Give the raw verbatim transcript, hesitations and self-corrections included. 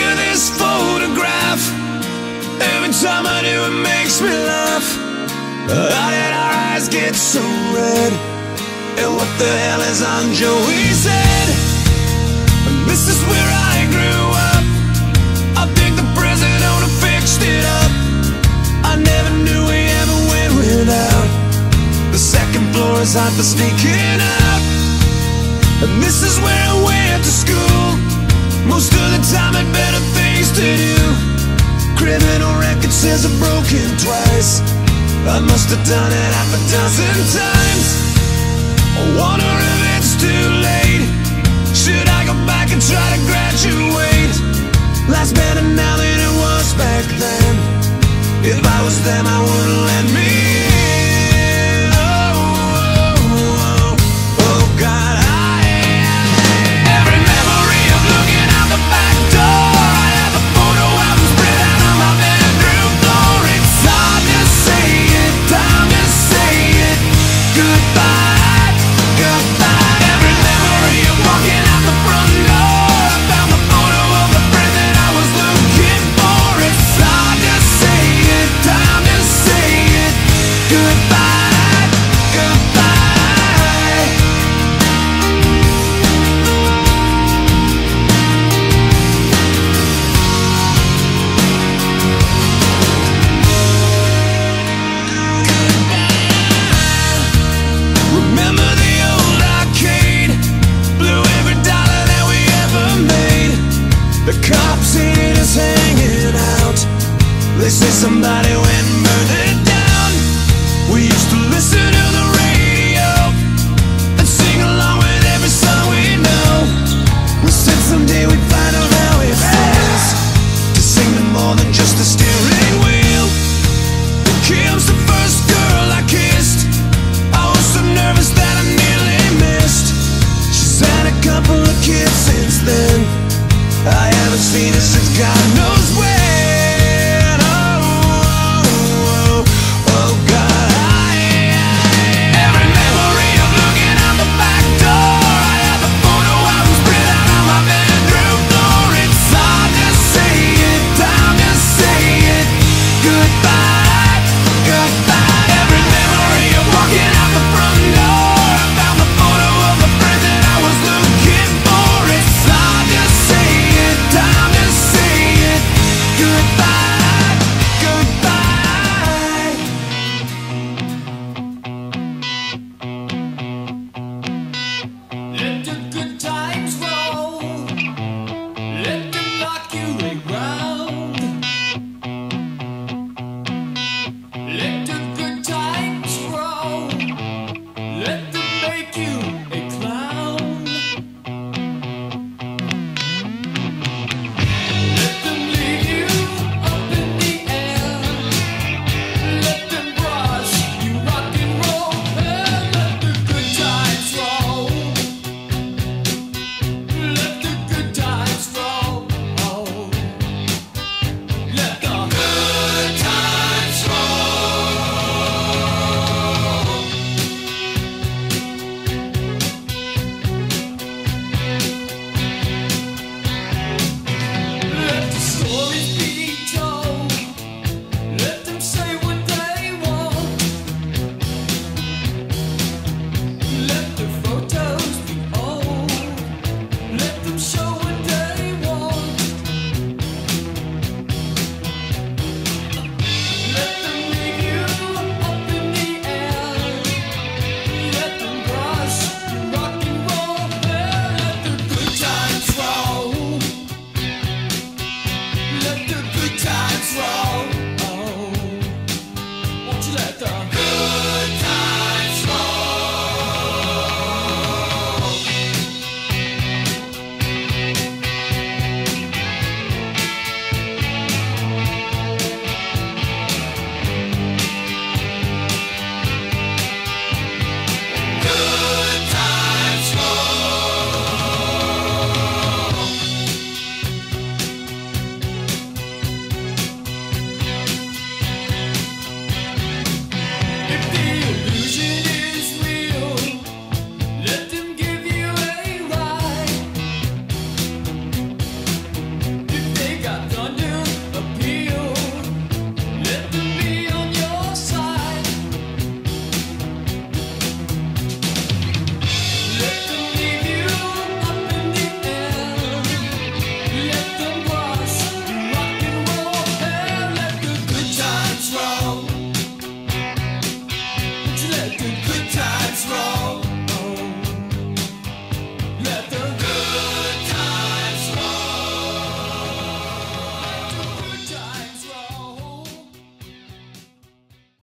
at this photograph. Every time I do, it makes me laugh. How did our eyes get so red? And what the hell is on Joey's head? And this is where I grew up. I think the president owner fixed it up. I never knew we ever went without. The second floor is hot for sneaking out. And this is where I went to school. Most of the time had better things to do. Criminal record says I've broken twice. I must have done it half a dozen times. I wonder if it's too late. Should I go back and try to graduate? Life's better now than it was back then. If I was them, I wouldn't let me in. Oh, oh, oh, oh God, I every memory of looking out the back door. I have a photo album spread out on my bedroom floor. It's hard to say it, time to say it. Goodbye, goodbye. Every memory of walking out the front door. I found the photo of the friend that I was looking for. It's hard to say it, time to say it. Goodbye, goodbye. Remember the old arcade? Blew every dollar that we ever made. The cops seen us hanging out. They say somebody went and burned it down. We used to listen to the radio and sing along with every song we know. We said someday we'd find out how it feels to sing to more than just a steering wheel. And Kim's the first girl I kissed. I was so nervous that I nearly missed. She's had a couple of kids since then. I haven't seen her since God knows when.